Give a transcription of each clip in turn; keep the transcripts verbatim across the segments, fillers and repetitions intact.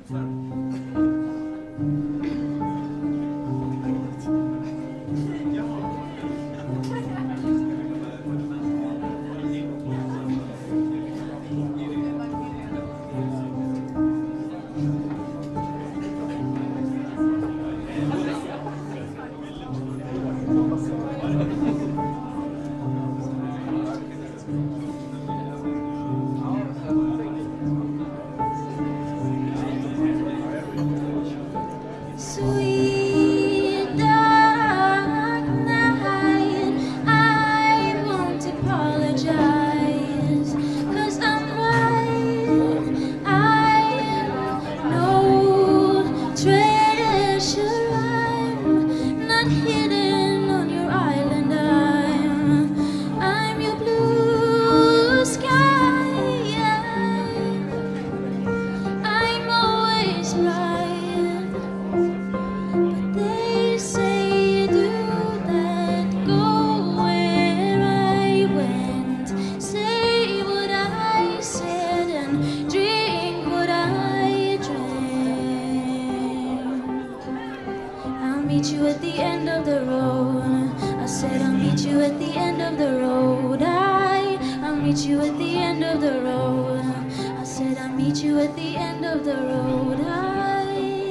meet you at the end of the road. I said I'll meet you at the end of the road. I, I'll meet you at the end of the road. I said I'll meet you at the end of the road. I,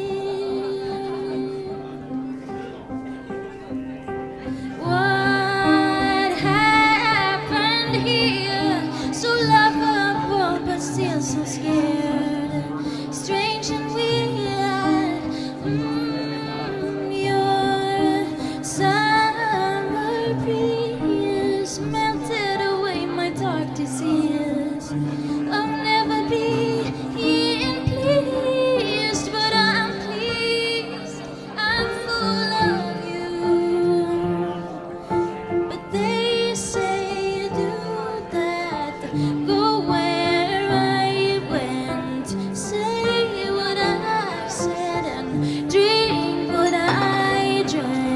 what happened here? So lovable but still so scared. Strange and weird. Mm. Melted away my dark disease. I'll never be pleased, but I'm pleased. I'm full of you. But they say do that, go where I went, say what I said, and drink what I drank.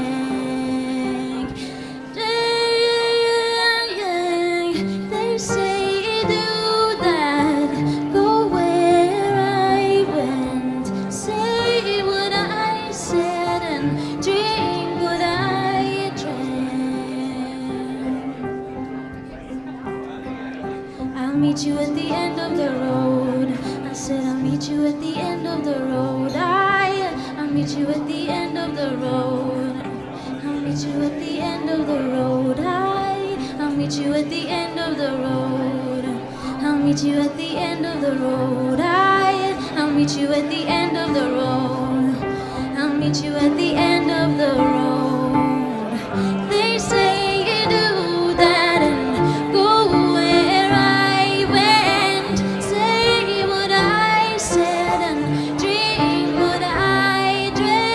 I'll meet you at the end of the road. I said I'll meet you at the end of the road. I, I'll meet you at the end of the road. I'll meet you at the end of the road. I, I'll meet you at the end of the road. I'll meet you at the end of the road. I, I'll meet you at the end of the road. I'll meet you at the end of the road. They say you do that and go where I went, say what I said and drink what I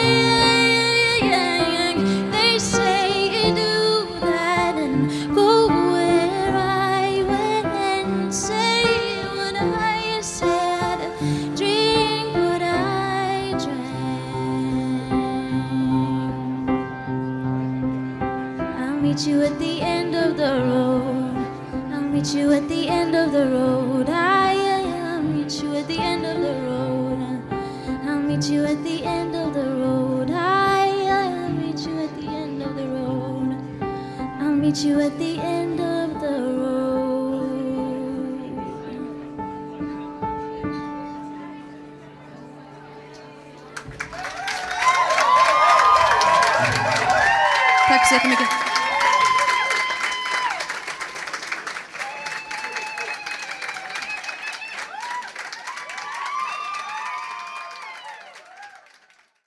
drank. They say you do that and go where I went, say what I said and drink what I drank. I'll meet you at the end of the road. I'll meet you at the end of the road. I, I'll meet you at the end of the road. I'll meet you at the end of the road. I, I'll meet you at the end of the road. I'll meet you at the end of the road. Tack så jättemycket.